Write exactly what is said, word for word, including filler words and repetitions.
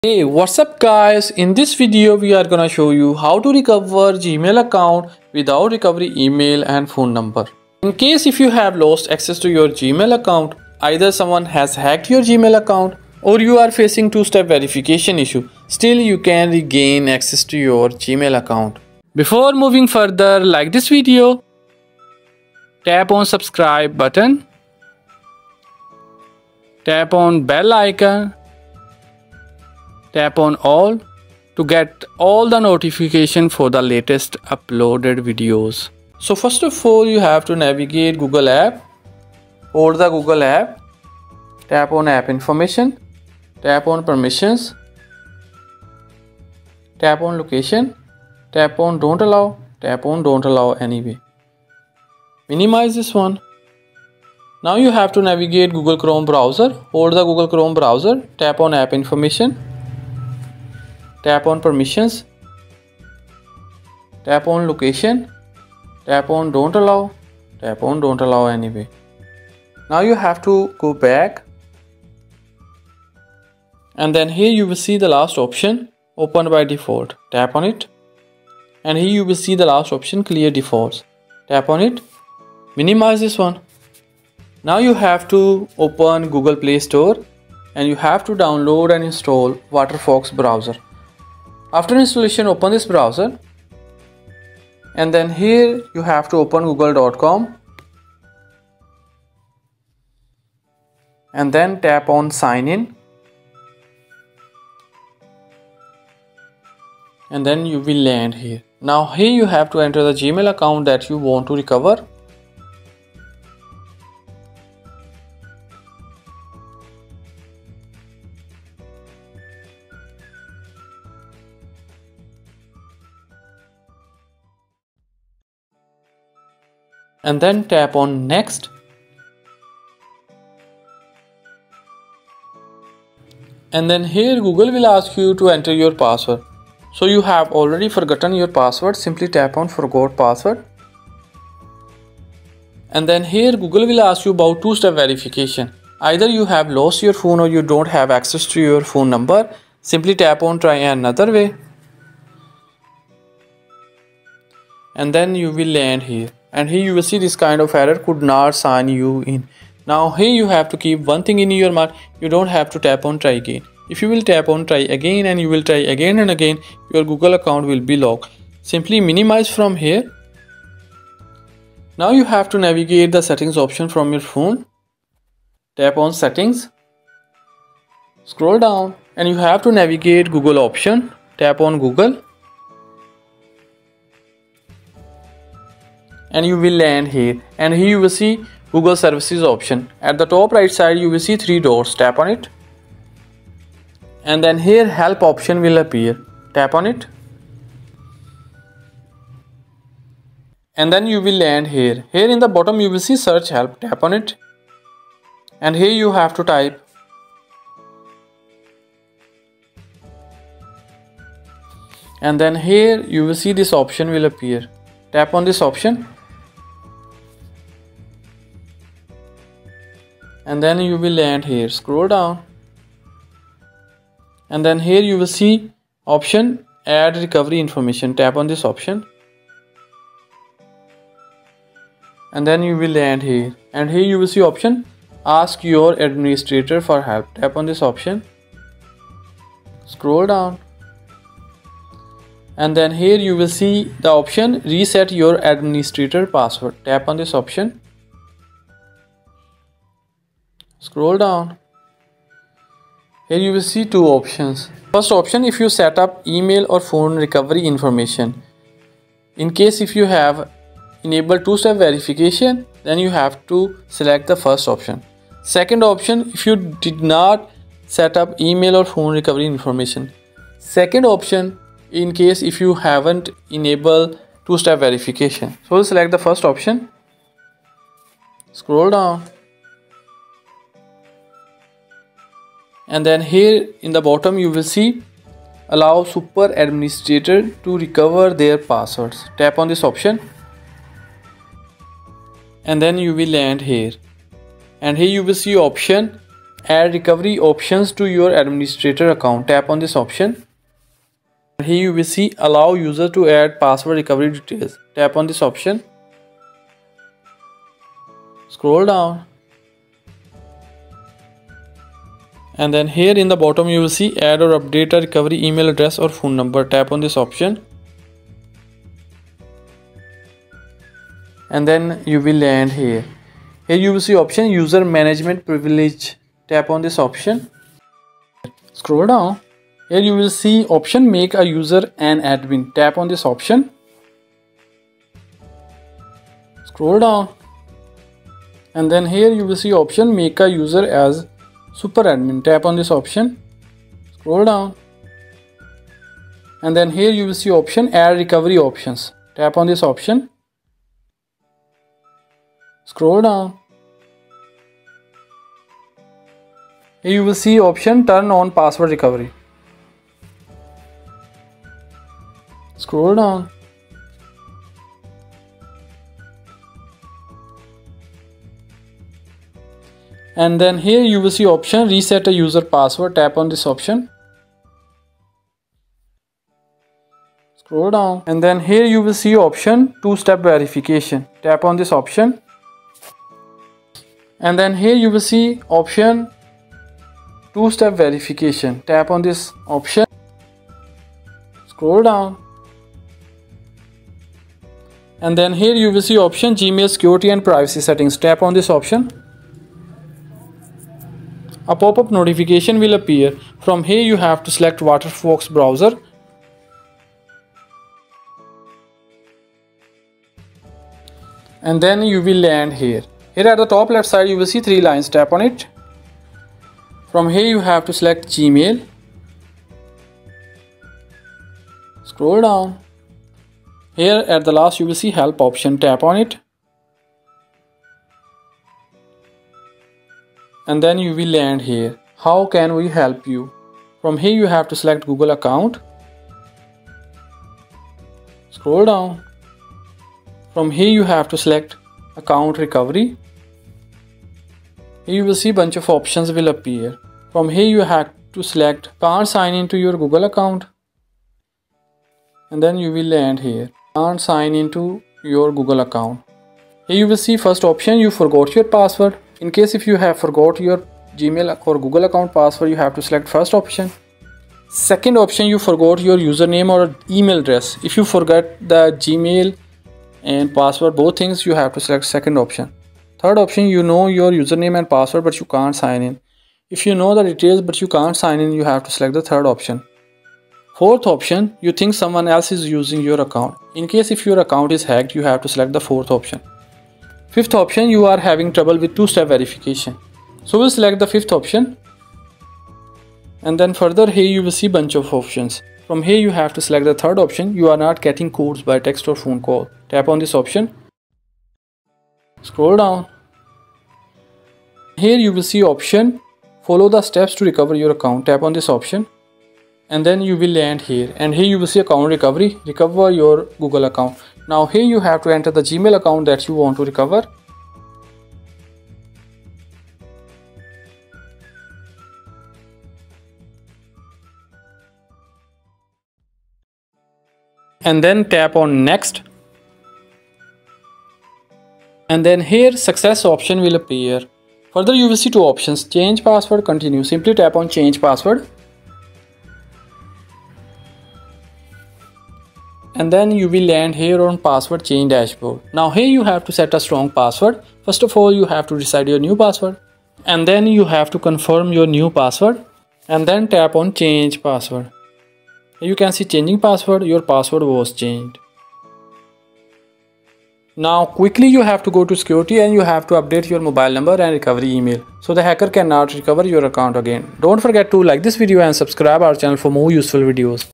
Hey, what's up guys? In this video we are gonna show you how to recover Gmail account without recovery email and phone number. In case if you have lost access to your Gmail account, either someone has hacked your Gmail account or you are facing two-step verification issue, still you can regain access to your Gmail account. Before moving further, like this video, tap on subscribe button, tap on bell icon, tap on all to get all the notification for the latest uploaded videos. So first of all, you have to navigate Google app, hold the Google app, tap on app information, tap on permissions, tap on location, tap on don't allow, tap on don't allow anyway. Minimize this one. Now you have to navigate Google Chrome browser, hold the Google Chrome browser, tap on app information, tap on permissions, tap on location, tap on don't allow, tap on don't allow anyway. Now you have to go back and then here you will see the last option, open by default. Tap on it and here you will see the last option, clear defaults. Tap on it, minimize this one. Now you have to open Google Play Store and you have to download and install Firefox browser. After installation, open this browser and then here you have to open google dot com and then tap on sign in and then you will land here. Now here you have to enter the Gmail account that you want to recover. And then tap on next and then here Google will ask you to enter your password. So you have already forgotten your password, simply tap on forgot password and then here Google will ask you about two-step verification. Either you have lost your phone or you don't have access to your phone number, simply tap on try another way and then you will land here. And here you will see this kind of error, could not sign you in. Now here you have to keep one thing in your mind, you don't have to tap on try again. If you will tap on try again and you will try again and again, your Google account will be locked. Simply minimize from here. Now you have to navigate the settings option from your phone. Tap on settings, scroll down and you have to navigate Google option. Tap on Google and you will land here and here you will see Google services option. At the top right side you will see three dots, tap on it and then here help option will appear, tap on it and then you will land here. Here in the bottom you will see search help, tap on it and here you have to type and then here you will see this option will appear, tap on this option and then you will land here, scroll down and then here you will see option add recovery information, tap on this option and then you will land here and here you will see option ask your administrator for help, tap on this option, scroll down and then here you will see the option reset your administrator password, tap on this option, scroll down. Here you will see two options. First option, if you set up email or phone recovery information. In case if you have enabled two-step verification, then you have to select the first option. Second option, if you did not set up email or phone recovery information. Second option, in case if you haven't enabled two-step verification. So we'll select the first option, scroll down and then here in the bottom you will see allow super administrator to recover their passwords, tap on this option and then you will land here and here you will see option Add recovery options to your administrator account. Tap on this option. Here you will see allow user to add password recovery details. Tap on this option. Scroll down. And then here in the bottom you will see add or update a recovery email address or phone number. Tap on this option. And then you will land here. Here you will see option user management privilege. Tap on this option. Scroll down. Here you will see option make a user an admin. Tap on this option. Scroll down. And then here you will see option make a user as super admin. Tap on this option. Scroll down. And then here you will see option add recovery options. Tap on this option. Scroll down. Here you will see option turn on password recovery. Scroll down. And then here you will see option reset a user password. Tap on this option. Scroll down. And then here you will see option two-step verification. Tap on this option. And then here you will see option two-step verification. Tap on this option. Scroll down. And then here you will see option Gmail security and privacy settings. Tap on this option. A pop-up notification will appear. From here you have to select Firefox browser. And then you will land here. Here at the top left side you will see three lines. Tap on it. From here you have to select Gmail. Scroll down. Here at the last you will see help option. Tap on it. And then you will land here. How can we help you? From here you have to select Google account. Scroll down. From here you have to select account recovery. Here you will see bunch of options will appear. From here you have to select can't sign into your Google account. And then you will land here. Can't sign into your Google account. Here you will see first option you forgot your password. In case if you have forgot your Gmail or Google account password, you have to select first option. Second option you forgot your username or email address. If you forget the Gmail and password, both things, you have to select second option. Third option you know your username and password but you can't sign in. If you know the details but you can't sign in, you have to select the third option. Fourth option you think someone else is using your account. In case if your account is hacked, you have to select the fourth option. Fifth option you are having trouble with two-step verification. So we'll select the fifth option. And then further here you will see bunch of options. From here you have to select the third option. You are not getting codes by text or phone call. Tap on this option. Scroll down. Here you will see option follow the steps to recover your account. Tap on this option. And then you will land here. And here you will see account recovery. Recover your Google account. Now here you have to enter the Gmail account that you want to recover. And then tap on next. And then here success option will appear. Further you will see two options, change password, continue. Simply tap on change password. And then you will land here on password change dashboard. Now here you have to set a strong password. First of all you have to decide your new password. And then you have to confirm your new password. And then tap on change password. You can see changing password, your password was changed. Now quickly you have to go to security and you have to update your mobile number and recovery email so the hacker cannot recover your account again. Don't forget to like this video and subscribe our channel for more useful videos.